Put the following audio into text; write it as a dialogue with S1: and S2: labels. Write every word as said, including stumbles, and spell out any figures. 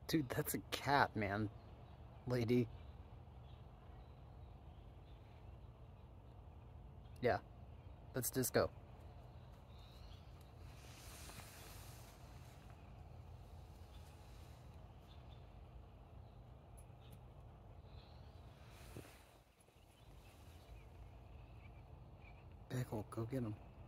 S1: Dude, that's a cat, man. Lady. Yeah. That's Disco. Pickle, go get him.